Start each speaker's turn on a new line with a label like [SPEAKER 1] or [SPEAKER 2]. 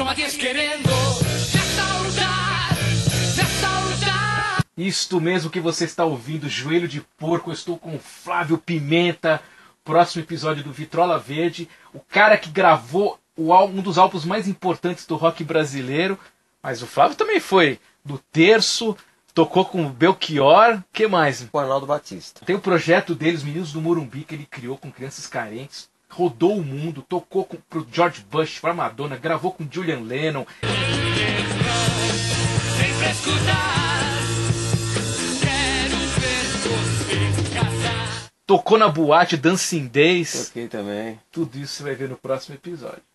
[SPEAKER 1] Tomates querendo me assaltar.
[SPEAKER 2] Isto mesmo que você está ouvindo, Joelho de Porco. Eu estou com o Flávio Pimenta. Próximo episódio do Vitrola Verde. O cara que gravou um dos álbuns mais importantes do rock brasileiro. Mas o Flávio também foi do Terço, tocou com o Belchior. Que mais?
[SPEAKER 3] O Arnaldo Batista.
[SPEAKER 2] Tem o projeto deles, Meninos do Morumbi, que ele criou com crianças carentes. Rodou o mundo, tocou pro George Bush, pra Madonna, gravou com Julian Lennon.
[SPEAKER 1] Sem frescura, quero ver você casar.
[SPEAKER 2] Tocou na boate Dancing Days.
[SPEAKER 3] Toquei também.
[SPEAKER 2] Tudo isso você vai ver no próximo episódio.